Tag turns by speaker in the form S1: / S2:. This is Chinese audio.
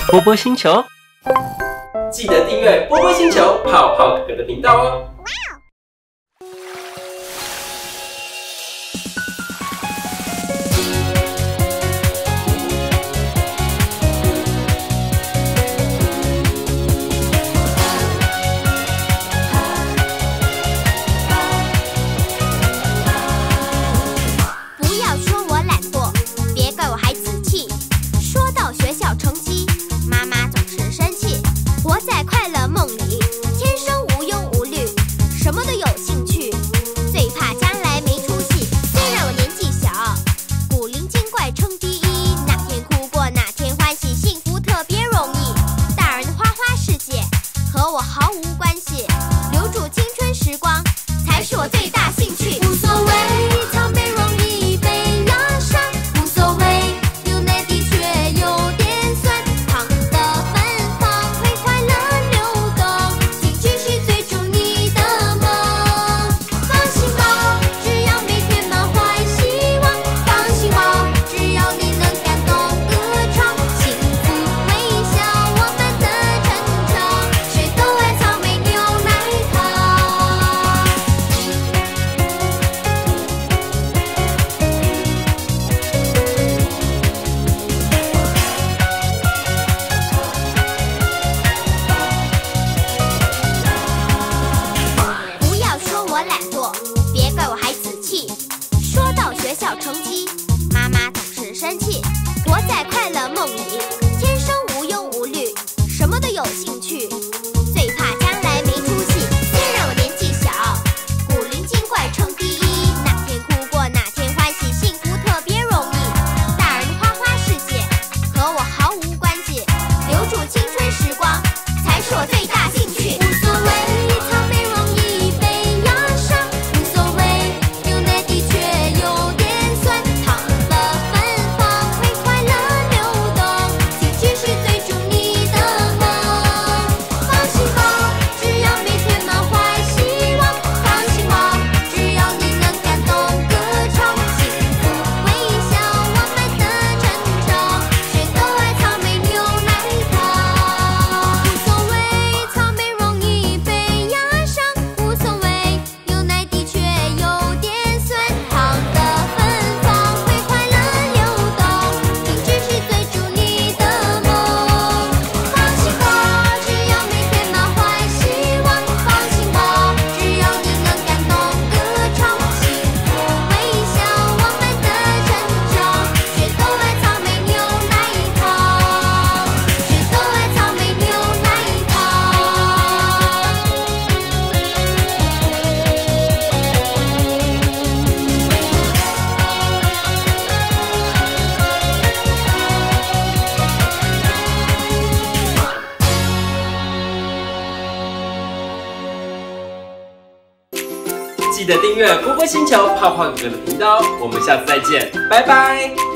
S1: 波波星球，
S2: 记得订阅波波星球泡泡哥哥的频道哦。
S3: 不要说我懒惰，别怪我孩子气。说到学校成绩，妈妈总是生气。活在快乐梦里，天生无忧无虑，什么都有兴趣，最怕将来没出息。虽然我年纪小，古灵精怪称第一，哪天哭过哪天欢喜，幸福特别容易。大人的花花世界和我毫无关系，留住青春时光才是我最大兴趣。无所谓草莓容易被压伤，无所谓牛奶的确有点酸，糖的芬芳会快乐流动，兴趣是追逐你的梦。放心吧，只要每天满怀希望，放心吧，只要你能感动歌唱，幸福微笑我们的成长，谁都爱草莓牛奶糖。不要说我懒惰，别怪我孩子气。说到学校成绩，妈妈总是生气。活在快乐梦里，天生无忧无虑，什么都有兴趣，最怕将来没出息。虽然我年纪小，古灵精怪称第一，哪天哭过哪天欢喜，幸福特别容易。大人的花花世界和我毫无关系，留住青春时光才是我最大兴趣。无所谓草莓容易被压伤，无所谓牛奶的确有点酸，糖的芬芳会快乐流动，兴趣是追逐你的梦。放心吧，只要每天满怀希望，放心吧，只要你能感动歌唱，幸福微笑我们的成长，谁都爱草莓牛奶糖。无所谓草莓容易被压伤，无所谓牛奶的确有点酸，糖的芬芳会快乐流动，兴趣是追逐你的梦。放心吧，只要每天满怀希望，放心吧，只要你能感动歌唱，幸福微笑我们的成长，谁都爱草莓牛奶糖，谁都爱草莓牛奶糖。
S2: 记得订阅波波星球泡泡哥哥的频道哦。我们下次再见，拜拜。